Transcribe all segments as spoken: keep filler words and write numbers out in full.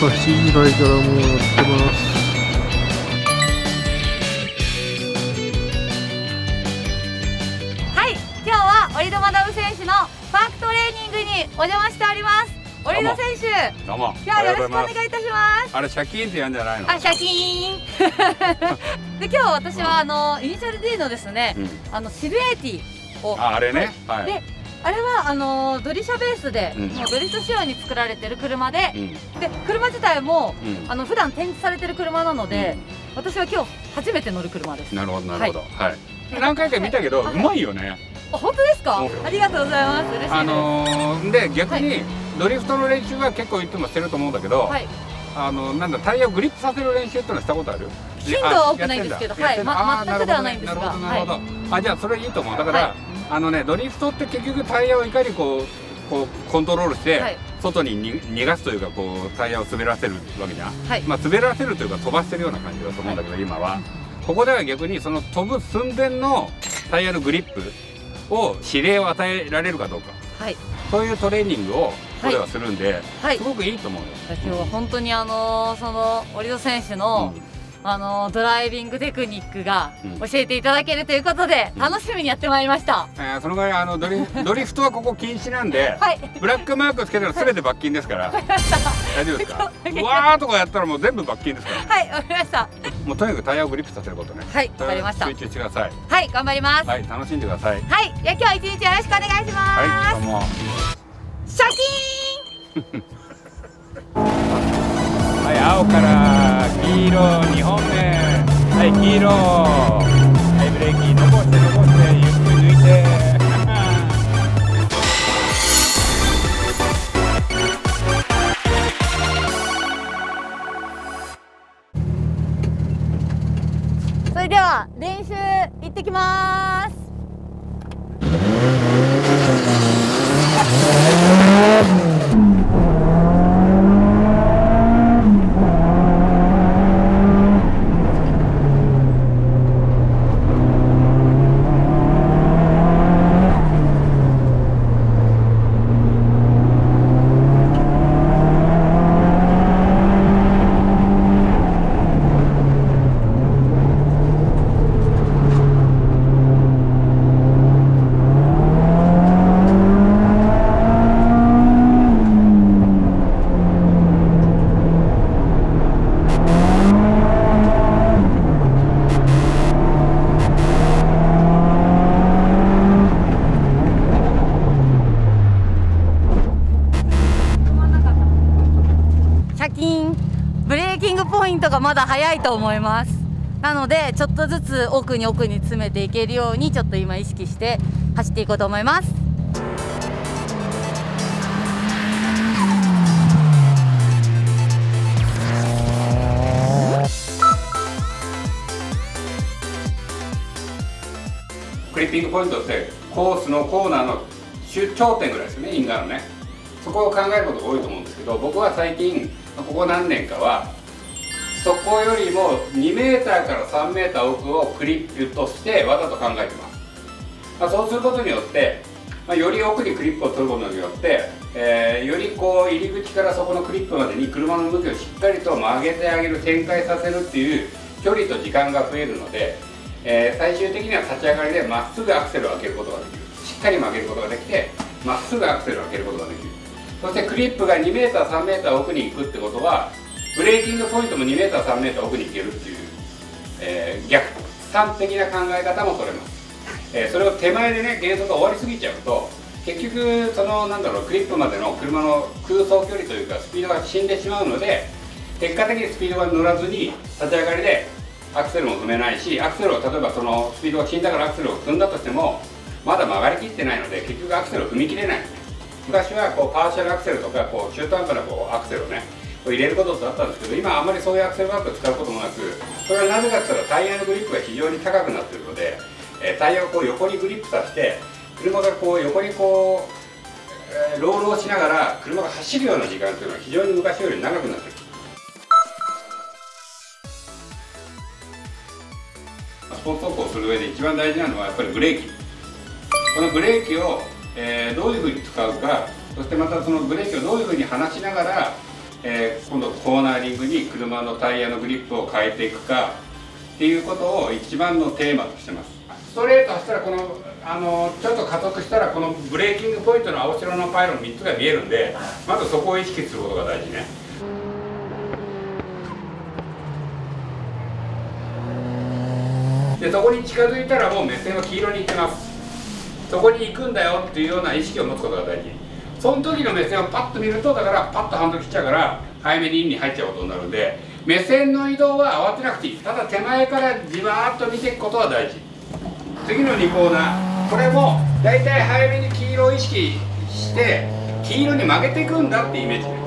朝しちじ台からもうやってます。 はい、今日は折戸学選手のパークトレーニングにお邪魔しております。折戸選手、 どうも。 今日はよろしくお願いいたします。 あれシャキーンってやんじゃないの？ あ、シャキーン。で今日私はあのイニシャル D のですね、あのシルエーティを。 あ、あれね。はい。 であれはあのドリシャベースで、うん、もうドリフト仕様に作られてる車で、うん、で車自体も、うん、あの普段展示されてる車なので、うん、私は今日初めて乗る車です。 なるほどなるほど。はい。はい、何回か見たけどうまいよね。 あ、本当ですか？ありがとうございます。嬉しいです。あのー、で逆に、はい、ドリフトの練習は結構いつもしてると思うんだけど、はい、あのなんだタイヤをグリップさせる練習ってのはしたことある？ 頻度は多くないんですけど、はい、ま全くではないんですが。 なるほどなるほど。あ、じゃあそれいいと思う。だから。あのね、ドリフトって結局タイヤをいかにこうこうコントロールして、はい、外にに逃がすというかこうタイヤを滑らせるわけじゃん、はい、まあ滑らせるというか飛ばしてるような感じだと思うんだけど、はい、今はここでは逆にその飛ぶ寸前のタイヤのグリップを指令を与えられるかどうか、はい、そういうトレーニングをここではするんで、はい、すごくいいと思うよ。 今日は本当にあのその折戸選手の、うんあのドライビングテクニックが教えていただけるということで、うん、楽しみにやってまいりました。 えー、その代わりあのドリドリフトはここ禁止なんで、はい、ブラックマークつけたらすべて罰金ですから。はい、大丈夫ですか？うわーとかやったらもう全部罰金ですから。 はい、わかりました。 もうとにかくタイヤをグリップさせることね。 はい、わかりました。 集中してください。 はい、頑張ります。 はい、楽しんでください。 はい、じゃあ今日一日よろしくお願いします。 はい、どうも。 シャキーン。 はい、青から黄色にほんめ。はい、黄色。はい、ブレーキ残して残してゆっくり抜いて。 それでは練習行ってきます。ブレーキングポイントがまだ早いと思います。なのでちょっとずつ奥に奥に詰めていけるようにちょっと今意識して走っていこうと思います。 クリッピングポイントってコースのコーナーの頂点ぐらいですよね、イン側のね。そこを考えることが多いと思うんですけど、僕は最近ここ何年かはそこよりもにメーターからさんメーター奥をクリップとしてわざと考えてます。まあ、そうすることによって、まあ、より奥にクリップを取ることによって、えー、よりこう入り口からそこのクリップまでに車の向きをしっかりと曲げてあげる、展開させるっていう距離と時間が増えるので、えー、最終的には立ち上がりでまっすぐアクセルを開けることができる、しっかり曲げることができてまっすぐアクセルを開けることができる。そしてクリップがにメーターさんメーター奥に行くってことはブレーキングポイントもにメーターさんメーター奥に行けるっていう、えー、逆算的な考え方も取れます。えー、それを手前でね減速が終わりすぎちゃうと結局そのなんだろうクリップまでの車の空走距離というかスピードが死んでしまうので、結果的にスピードが乗らずに立ち上がりでアクセルも踏めないし、アクセルを例えばそのスピードが死んだからアクセルを踏んだとしてもまだ曲がりきってないので結局アクセルを踏み切れない。昔はこうパーシャルアクセルとかこう中途半端なこうアクセルをね入れることってあったんですけど、今はあまりそういうアクセルバックを使うこともなく、それはなぜかって言ったらタイヤのグリップが非常に高くなっているので、えー、タイヤをこう横にグリップさせて車がこう横にこう、えー、ロールをしながら車が走るような時間っていうのは非常に昔より長くなっている。スポーツ走行をする上で一番大事なのはやっぱりブレーキ。このブレーキを、えー、どういうふうに使うか、そしてまたそのブレーキをどういうふうに離しながら、 えー、今度コーナーリングに車のタイヤのグリップを変えていくかっていうことを一番のテーマとしてます。ストレート走ったらこのあのちょっと加速したらこのブレーキングポイントの青白のパイロンみっつが見えるんで、まずそこを意識することが大事ね。でそこに近づいたらもう目線は黄色に行ってます。そこに行くんだよっていうような意識を持つことが大事。その時の目線をパッと見ると、だからパッとハンドル切っちゃうから早めにインに入っちゃうことになるんで、目線の移動は慌てなくていい。ただ手前からじわーっと見ていくことは大事。次のにコーナー、これもだいたい早めに黄色を意識して黄色に曲げていくんだってイメージね。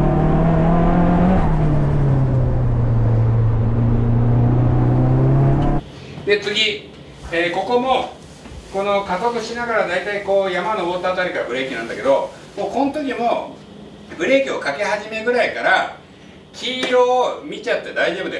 で次、えー、ここもこの加速しながらだいたいこう山登ったあたりからブレーキなんだけど、もうこの時もブレーキをかけ始めぐらいから黄色を見ちゃって大丈夫です。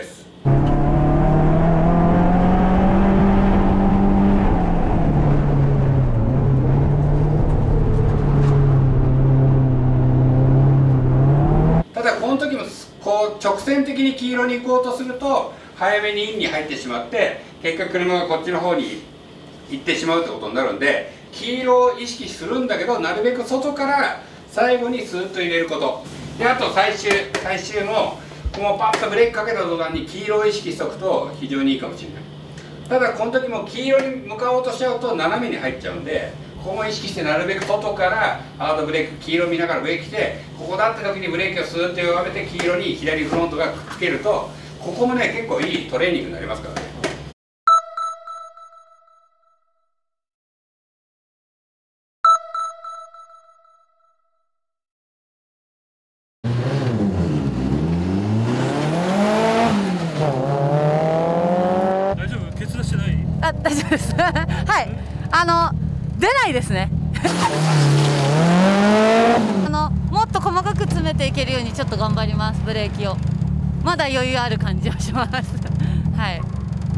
ただこの時もこう直線的に黄色に行こうとすると早めにインに入ってしまって結果車がこっちの方に行ってしまうってことになるんで、黄色を意識するんだけどなるべく外から最後にスーッと入れること。であと最終最終ももうパッとブレーキかけた途端に黄色を意識しておくと非常にいいかもしれない。ただこの時も黄色に向かおうとしちゃうと斜めに入っちゃうんで、ここも意識してなるべく外からハードブレーキ黄色見ながらブレーキしてここだって時にブレーキをスーッと弱めて黄色に左フロントがくっつけると、ここもね結構いいトレーニングになりますからね。 大丈夫？ケツ出してない？ あ、大丈夫です。はい、あの出ないですね。あのもっと細かく詰めていけるようにちょっと頑張ります。ブレーキをまだ余裕ある感じはします。はい。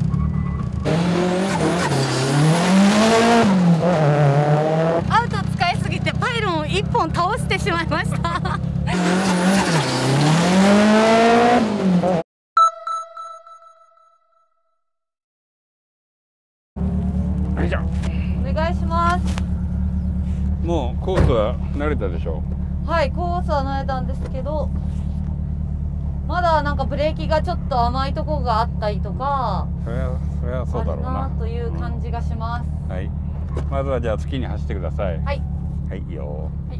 アウト使いすぎてパイロンを一本倒してしまいました。 よいしょ。 お願いします。 もうコースは慣れたでしょ？ はい、コースは慣れたんですけど、まだなんかブレーキがちょっと甘いところがあったりとか、 それはそれはそうだろうなあるなという感じがします。 うん、はい。まずはじゃあ月に走ってください。 はい。 はい、いいよ。 はい。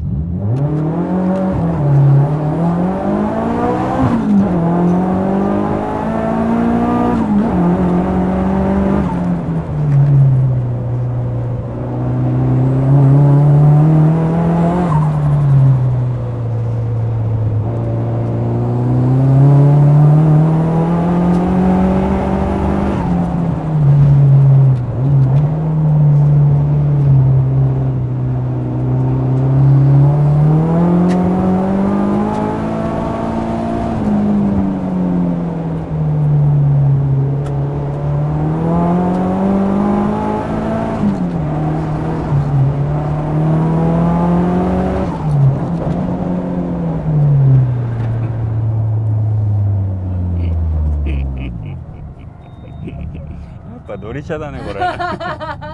ドリシャだねこれ。 はい。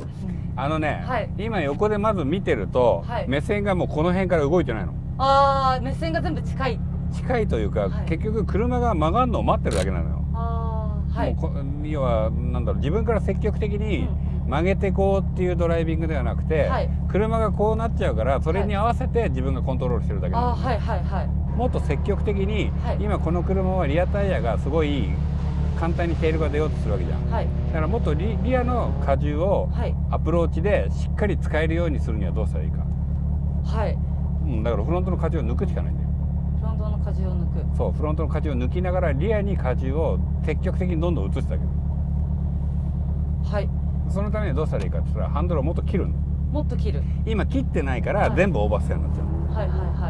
あのね、 はい、 今横でまず見てると、はい、目線がもうこの辺から動いてないの。 ああ、目線が全部近い。 近いというか、はい、結局車が曲がるのを待ってるだけなのよ。ああ、はい。もう要はなんだろう、自分から積極的に曲げてこうっていうドライビングではなくて、はい、車がこうなっちゃうからそれに合わせて自分がコントロールしてるだけなの。はいはいはい。もっと積極的に、はい、今この車はリアタイヤがすごい簡単にテールが出ようとするわけじゃん、はい、だからもっと リ, リアの荷重をアプローチでしっかり使えるようにするにはどうしたらいいか。はい、うん、だからフロントの荷重を抜くしかないんだよ。フロントの荷重を抜く。そう、フロントの荷重を抜きながらリアに荷重を積極的にどんどん移してあげる。はい。そのためにはどうしたらいいかって言ったらハンドルをもっと切るの。もっと切る。今切ってないから全部オーバーステアになっちゃう。はいはいはい。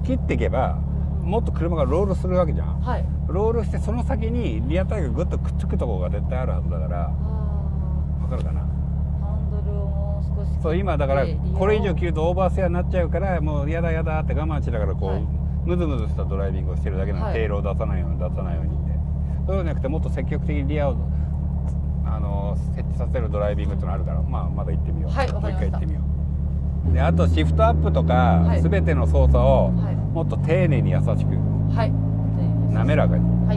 切っていけばもっと車がロールするわけじゃん、はい、ロールしてその先にリアタイヤがぐっとくっつくところが絶対あるはずだから、わかるかな。ハンドルをもう少し。そう、今だからこれ以上切るとオーバーステアになっちゃうからもうやだやだって我慢しながらこう、はい、 ムズムズしたドライビングをしてるだけなの、 はい、 テールを出さないように出さないようにって。そうじゃなくてもっと積極的にリアをあの設置させるドライビングっていうのあるから、まあまだ行ってみよう。 はい、 もう一わかりました。 回行ってみよう。であとシフトアップとか、はい、全ての操作をもっと丁寧に優しく、 はい、 滑らかに。 はい。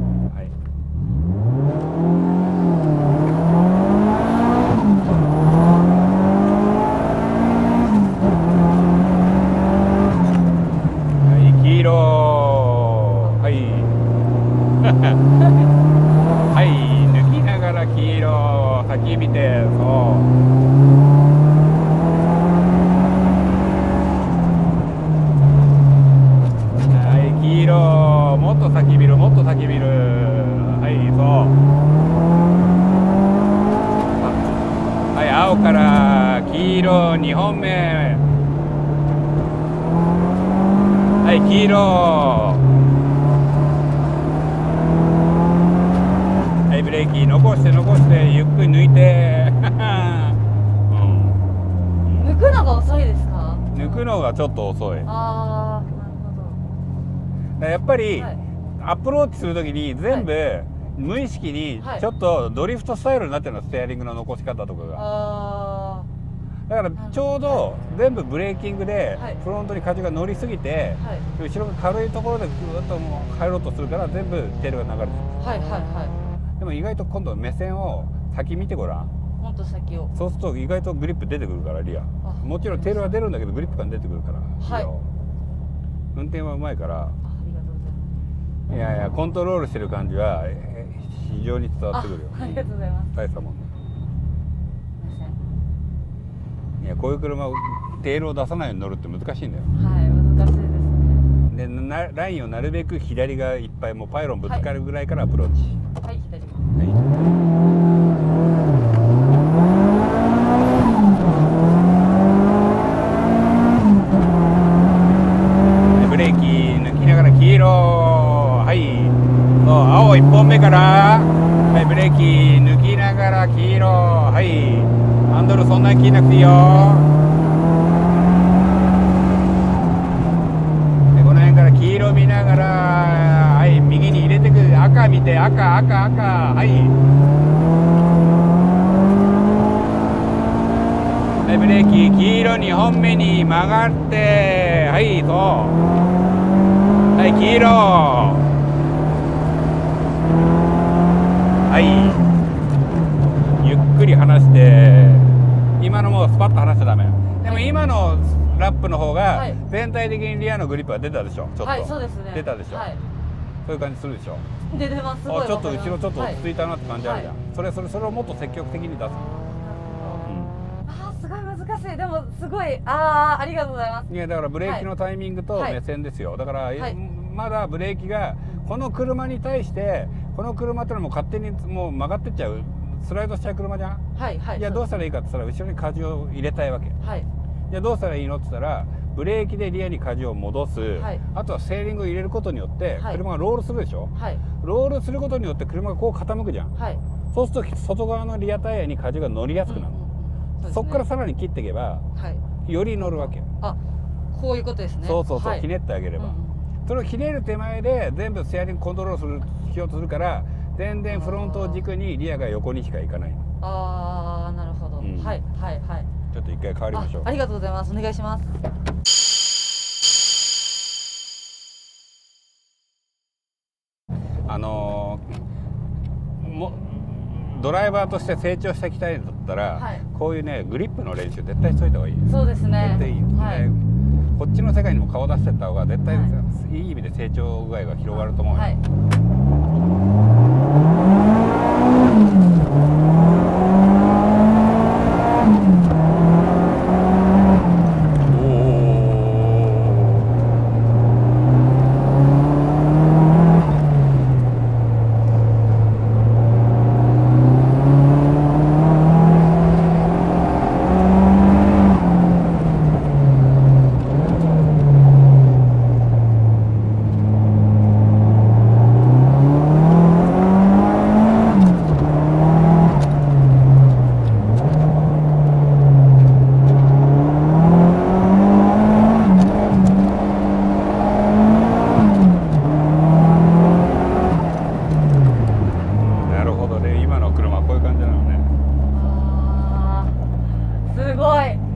はい、抜きながら黄色、先見て、そう。はい、黄色、もっと先見る、もっと先見る。はい、そう。はい、青から黄色にほんめ。はい、黄色。ブレーキ残して残してゆっくり抜いて、うん、 抜くのが遅いですか？ 抜くのがちょっと遅い。 ああ、なるほど。やっぱり、はい、アプローチするときに全部、はい、無意識にちょっとドリフトスタイルになってるの、ステアリングの残し方とかが。あだからちょうど全部ブレーキングでフロントに荷重が乗りすぎて、はい、後ろが軽いところでぐっともう入ろうとするから全部テールが流れてる。 はいはいはい。 でも意外と今度目線を先見てごらん。 もっと先を。 そうすると意外とグリップ出てくるからリア。もちろんテールは出るんだけどグリップ感出てくるから。はい。運転はうまいから。ありがとうございます。いやいやコントロールしてる感じは非常に伝わってくるよ。 ありがとうございます。 大したもんね。いやこういう車をテールを出さないように乗るって難しいんだよ。 はい、難しいですね。 でなラインをなるべく左がいっぱいもうパイロンぶつかるぐらいからアプローチ。 はい、左。 ブレーキ抜きながら黄色、はい、そう青いっぽんめから、はい、ブレーキ抜きながら黄色、はい、ハンドルそんなに切らなくていいよ。でこの辺から黄色見ながら、はい、右に入れてくる。赤見て、赤赤赤、はい。はい、ブレーキ黄色にほんめに曲がって、はい、そうはい、黄色、はい、ゆっくり離して、今のもスパッと離しちゃダメ。でも今のラップの方が全体的にリアのグリップが出たでしょ。ちょっと、はい、そうですね、出たでしょ、はい、そういう感じするでしょ。 出てます。すごい。 ちょっと後ろちょっと落ち着いたなって感じあるじゃん、はい、それそれそれをもっと積極的に出す。 すごい難しい。でもすごい、ああ、ありがとうございます。 いやだからブレーキのタイミングと目線ですよ、はい、だから、はい、まだブレーキがこの車に対してこの車ってのも勝手にもう曲がってっちゃうスライドしちゃう車じゃん。はいはい。いやどうしたらいいかって言ったら後ろに荷重を入れたいわけ。はい。じゃあどうしたらいいのって言ったらブレーキでリアに荷重を戻す、はい、あとはセーリングを入れることによって車がロールするでしょ、はい、ロールすることによって車がこう傾くじゃん、はい、そうすると外側のリアタイヤに荷重が乗りやすくなる、うんうん、そこからさらに切っていけば、はい、より乗るわけ。 あ、こういうことですね。 そうそうそう、 はい、 ひねってあげれば、うん、それをひねる手前で全部ステアリングコントロールするしようとするから全然フロントを軸にリアが横にしか行かない。 ああ、なるほど、うん、はいはいはい。 ちょっと一回変わりましょう。 あ, ありがとうございます。お願いします。 あのー、もドライバーとして成長していきたいんだったら、はい、こういうねグリップの練習絶対しといた方がいい。 そうですね。 絶対いい、はい、こっちの世界にも顔出していった方が絶対、はい、いい意味で成長具合が広がると思うよ。はい、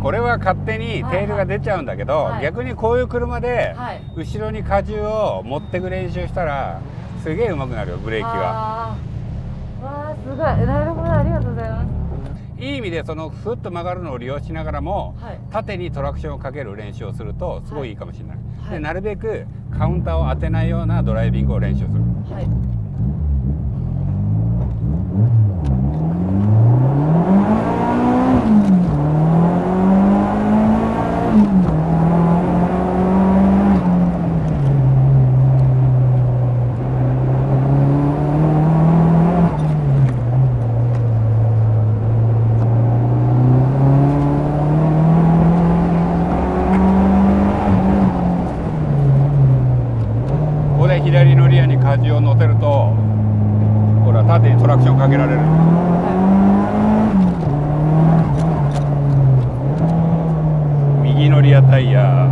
これは勝手にテールが出ちゃうんだけど、はい、逆にこういう車で後ろに荷重を持ってく練習したらすげえ上手くなるよブレーキが。 わあすごい、なるほど、ありがとうございます。 いい意味でそのふっと曲がるのを利用しながらも、はい、縦にトラクションをかける練習をするとすごいいいかもしれない、はい、でなるべくカウンターを当てないようなドライビングを練習する、はい、 左のリアに荷重を乗せるとこれは縦にトラクションかけられる、はい、右のリアタイヤ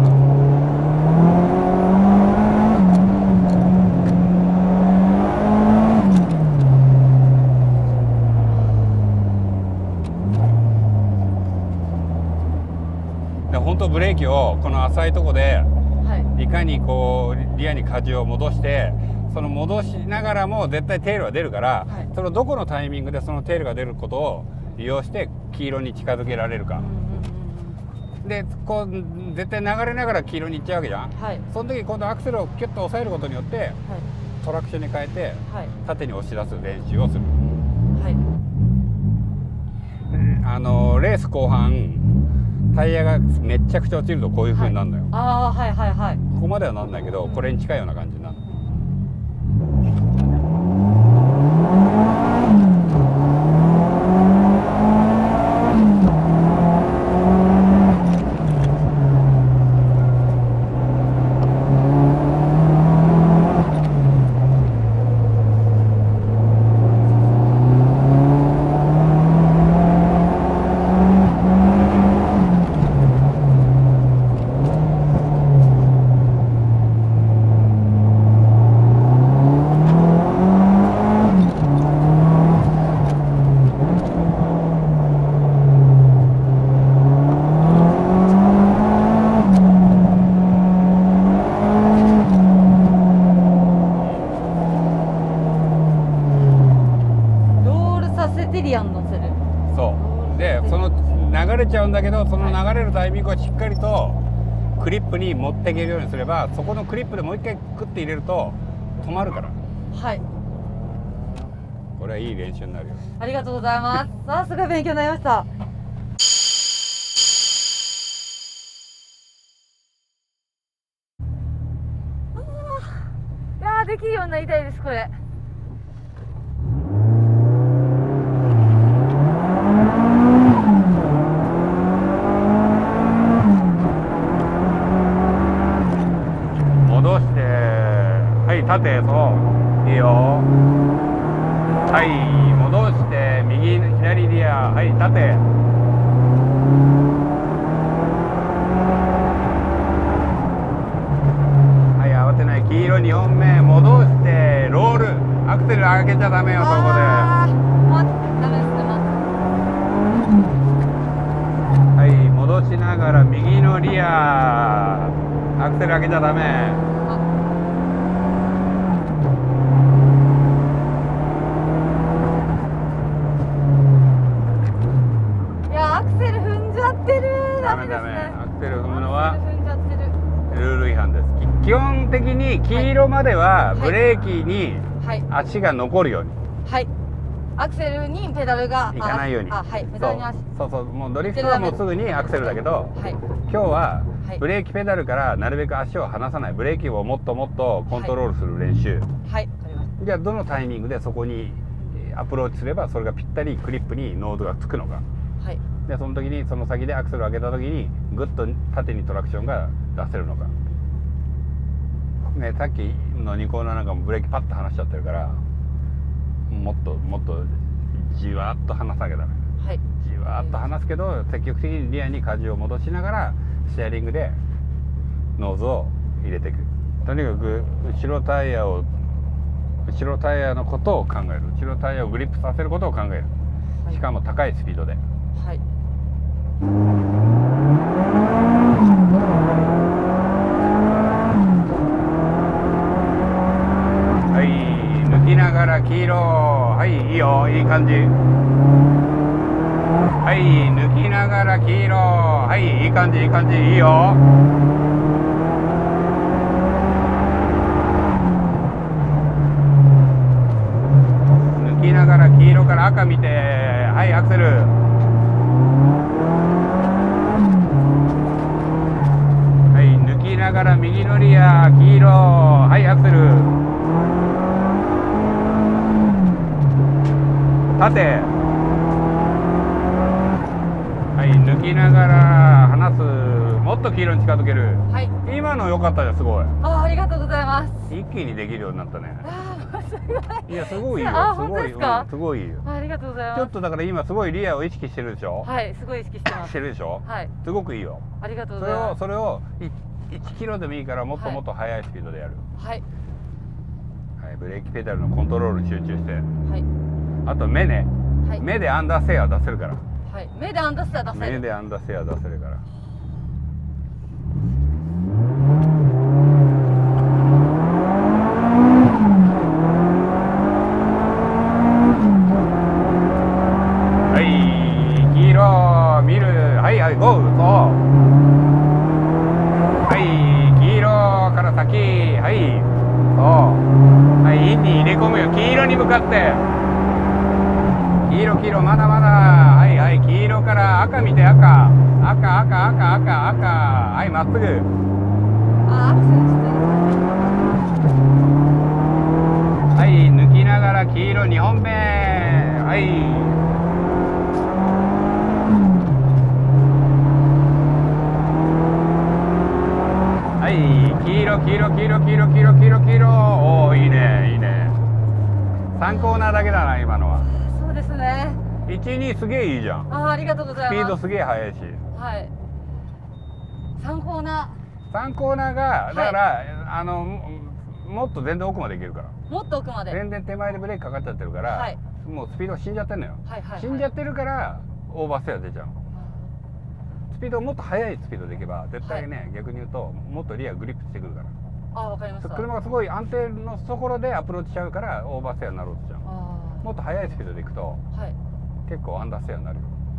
で本当ブレーキをこの浅いとこでいかにこうリアに荷重を戻してその戻しながらも絶対テールは出るから、はい、そのどこのタイミングでそのテールが出ることを利用して黄色に近づけられるか、でこう絶対流れながら黄色に行っちゃうわけじゃん、はい、その時今度アクセルをキュッと押さえることによって、はい、トラクションに変えて、はい、縦に押し出す練習をする、はい、あのレース後半タイヤがめっちゃくちゃ落ちるとこういう風になるのよ、はい、 ああはいはいはい、 ここまではなんないけど、うん、これに近いような感じになるの。そうでその流れちゃうんだけどその流れるタイミングをしっかりとクリップに持っていけるようにすればそこのクリップでもう一回クッて入れると止まるから。はい、これはいい練習になるよ。 ありがとうございます。あ、すごい勉強になりました。いやー、できるようになりたいです、これ。 戻して、はい、縦、そう、いいよ。はい、戻して、右、左リア、はい、縦。はい、慌てない、黄色にほんめ、戻して、ロール、アクセル上げちゃダメよ、そこで。 ダメですね、 はい、戻しながら、右のリア、アクセル上げちゃダメ。 ダメダメ、アクセル踏むのはルール違反です。基本的に黄色まではブレーキに足が残るように、 はい、アクセルにペダルがいかないように、 あ、はい、ペダルに足、 そうそう、もうドリフトはもうすぐにアクセルだけど、はい、今日はブレーキペダルからなるべく足を離さない、ブレーキをもっともっとコントロールする練習、はい、じゃあどのタイミングでそこにアプローチすればそれがぴったりクリップにノーズがつくのか、はい、でその時にその先でアクセルを上げた時にグッと縦にトラクションが出せるのか、ね、さっきのニコーナーなんかもブレーキパッと離しちゃってるからもっともっとじわっと離さなきゃダメ、はい、じわっと離すけど積極的にリアに荷重を戻しながらステアリングでノーズを入れていく。とにかく後ろタイヤを後ろタイヤのことを考える、後ろタイヤをグリップさせることを考える、しかも高いスピードで。はい。 感じ。はい、抜きながら黄色。はい、いい感じいい感じ、いいよ。抜きながら黄色から赤見て、はい、アクセル。はい、抜きながら右のリア黄色。はい、アクセル。縦。はい、抜きながら離す。もっと黄色に近づける。はい、今の良かったじゃん、すごい。 あ、ありがとうございます。 一気にできるようになったね。 あ、すごい。 いや、すごいよ。 あ、 すごい、うん、すごいよ。 ありがとうございます。 ちょっとだから今すごいリアを意識してるでしょ。 はい、すごい意識してます。 してるでしょ。はい。すごくいいよ。 ありがとうございます。 それを、それをいちキロでもいいから、もっともっと速いスピードでやる。はい。はい、ブレーキペダルのコントロールに集中して。はい。あと目ね。はい。目でアンダーセア出せるから。 はい。目でアンダーセア出せる。 目でアンダーセア出せるから。はい、黄色見る。はいはい、ゴー。そう。はい、黄色から先。はい。そう。はい、インに入れ込むよ。黄色に向かって。黄色黄色、まだまだ。はいはい、黄色から赤見て、赤赤赤赤赤赤。はい、まっすぐ。 あ、アクセルしてる。 はい、抜きながら黄色にほんめ。はい。はい、黄色黄色黄色黄色黄色黄色黄色。おお、いいねいいね。さんコーナーだけだな、今のは。 そうですね。 いち、にすげえいいじゃん。 あ、ありがとうございます。 スピードすげえ速いし。 はい。さんコーナー。さんコーナーがだから、はい、あのもっと全然奥まで行けるから。 もっと奥まで。 全然手前でブレーキかかっちゃってるから、はい、もうスピード死んじゃってんのよ。はいはいはい、死んじゃってるからオーバーステア出ちゃうの。スピードもっと速いスピードでいけば絶対ね、はい、逆に言うともっとリアグリップしてくるから。 あ、わかりました。 車がすごい安定のところでアプローチしちゃうからオーバーステアになろうとしちゃう。もっと速いスピードでいくと、はい、結構アンダーステアになるよ。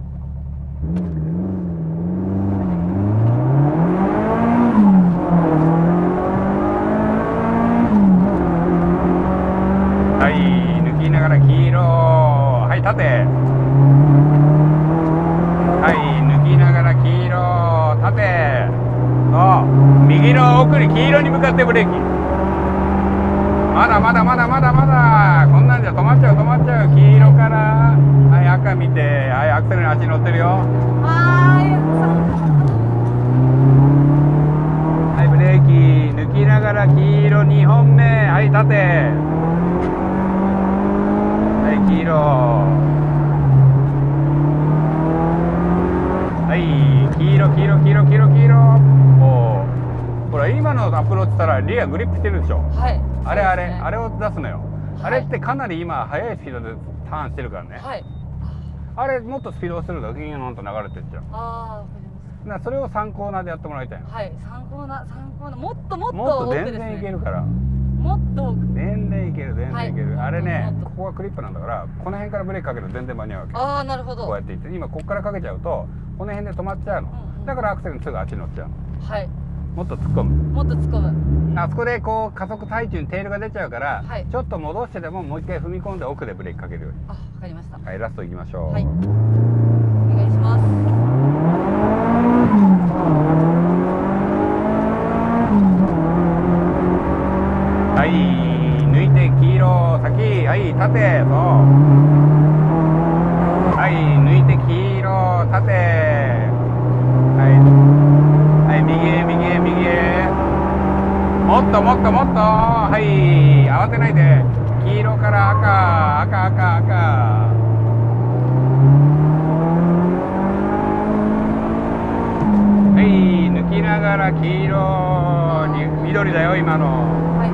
はい、抜きながら黄色。はい、縦。はい、抜きながら黄色、縦。そう、右の奥に黄色に向かってブレーキ。まだまだまだまだまだ。こんなんじゃ止まっちゃう止まっちゃう。黄色から、はい、赤見て、はい、アクセルに足乗ってるよ。はい、ブレーキ抜きながら黄色にほんめ。はい、縦。はい、黄色。はい、黄色黄色黄色黄色黄色。おお、ほら今のアプローチしたらリアグリップしてるでしょ。はい。あれあれ、ね、あれを出すのよ。はい、あれってかなり今速いスピードでターンしてるからね。はい。あれもっとスピードをするとギューンと流れてっちゃう。ああ、わかります。それをさんコーナーでやってもらいたいの。 はい、さんコーナー、さんコーナー、もっともっともっと全然いけるから。 もっと全然いける全然いける。はい、あれね、ここがクリップなんだから、この辺からブレーキかけると全然間に合うわけ。 ああ、なるほど。 こうやっていって、今ここからかけちゃうとこの辺で止まっちゃうの。うんうん、だからアクセルにすぐあっちに乗っちゃうの。はい。もっと突っ込む。 もっと突っ込む。 あそこでこう加速最中にテールが出ちゃうから、はい、ちょっと戻してでももう一回踏み込んで奥でブレーキかけるように。 あ、わかりました。 はい、ラストいきましょう。 はい。お願いします。 はい、抜いて黄色先。はい、縦。そう。はい、抜いて黄色縦。はいはい、右へ右へ右へ。もっともっともっと。はい、慌てないで。黄色から赤赤赤赤。はい、抜きながら黄色に緑だよ今の。はい。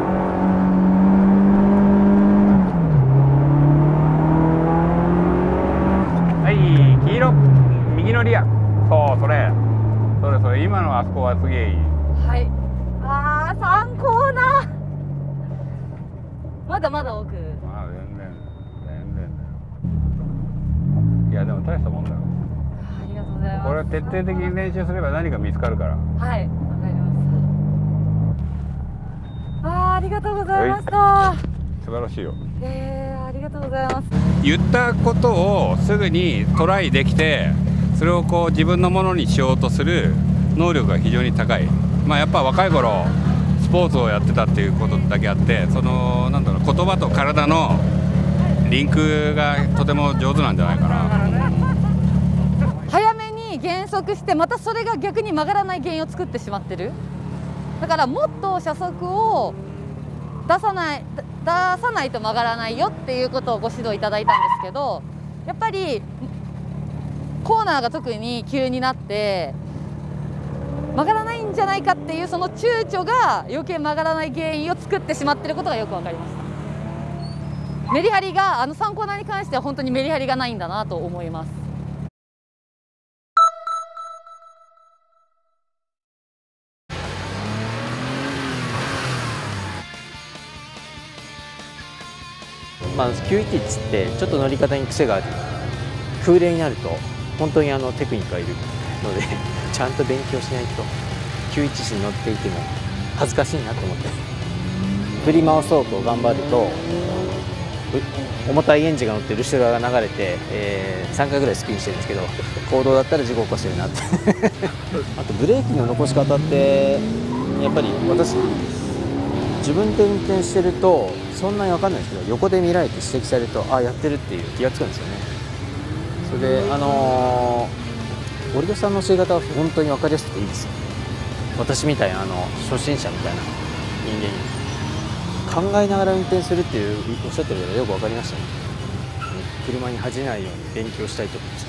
はい、黄色右のリア。そう、それそれそれ、今のあそこはすげえいい。 はい。ああ、さんコーナーまだまだ奥。 まあ全然全然だよ。 やでも大したもんだよ。 ありがとうございます。 これ徹底的に練習すれば何か見つかるから。 はい、わかります。あー、ありがとうございました。 素晴らしいよ。 えー、ありがとうございます。 言ったことをすぐにトライできて、それをこう自分のものにしようとする能力が非常に高い。まあやっぱ若い頃スポーツをやってたっていうことだけあって、そのなんだろう、言葉と体のリンクがとても上手なんじゃないかな。 早めに減速して、またそれが逆に曲がらない原因を作ってしまってる。だからもっと車速を出さない出さないと曲がらないよっていうことをご指導いただいたんですけど、やっぱりコーナーが特に急になって曲がらないんじゃないかっていうその躊躇が余計曲がらない原因を作ってしまっていることがよく分かりました。メリハリがあのさんコーナーに関しては本当にメリハリがないんだなと思います。 まあ、きゅういちいちってちょっと乗り方に癖がある空冷になると本当にあのテクニックがいるのでちゃんと勉強しないときゅういちいちに乗っていても恥ずかしいなと思って振り回そうと頑張ると重たいエンジンが乗って後ろ側が流れて、えー、さんかいぐらいスピンしてるんですけど公道だったら事故起こしてるなってあとブレーキの残し方ってやっぱり私自分で運転してるとそんなに分かんないですけど横で見られて指摘されるとあやってるっていう気がつくんですよね。それであのー、折戸さんの教え方は本当に分かりやすくていいですよ。私みたいなあの初心者みたいな人間に考えながら運転するっていうおっしゃってることがよく分かりましたね。車に恥じないように勉強したいと思いました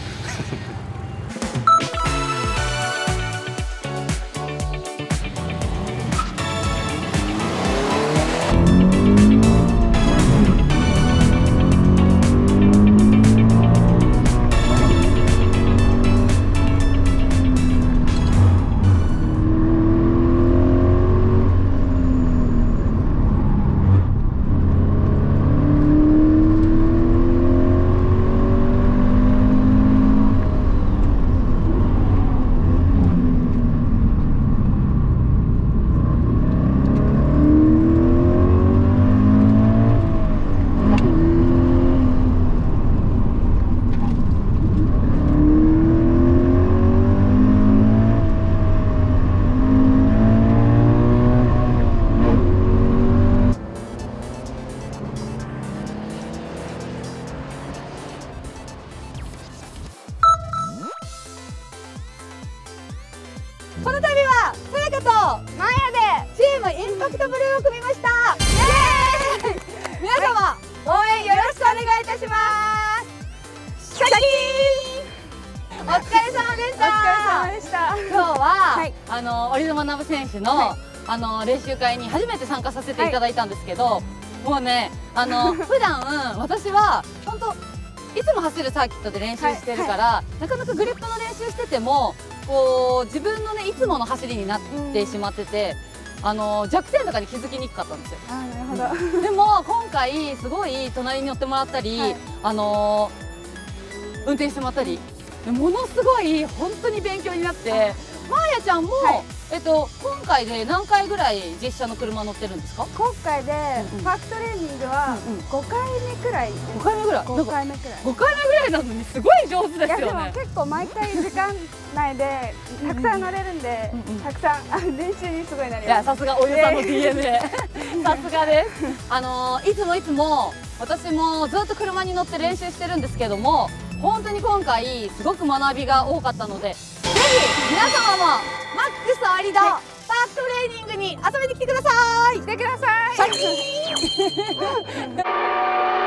この度はさやかとマーヤでチームインパクトブルーを組みました。イエーイ皆様、応援よろしくお願いいたします。シャキーンお疲れ様でした。 お疲れ様でした。 今日は、はい、あの折戸学選手の、はい、あの練習会に初めて参加させていただいたんですけど、はい、もうねあの普段私は本当いつも走るサーキットで練習してるから、はいはい、なかなかグリップの練習しててもこう自分のねいつもの走りになってしまってて、うん、あの弱点とかに気づきにくかったんですよ。 あ、なるほど。 でも今回すごい隣に乗ってもらったり、はい、あの運転してもらったりものすごい本当に勉強になって、マーヤちゃんも、はい、えっと今回で何回ぐらい実車の車乗ってるんですか？ 今回でパークトレーニングはごかいめくらい。 ごかいめぐらい。 ごかいめくらい。 ごかいめぐらいなのにすごい上手ですよね。いやでも結構毎回時間内でたくさん乗れるんで、たくさん練習にすごいなります。いやさすがおゆさんの ディーエヌエー。さすがです。あのいつもいつも私もずっと車に乗って練習してるんですけども、本当に今回すごく学びが多かったので、ぜひ皆様もマックス有田パークトレーニングに遊びに来てください。 来てください。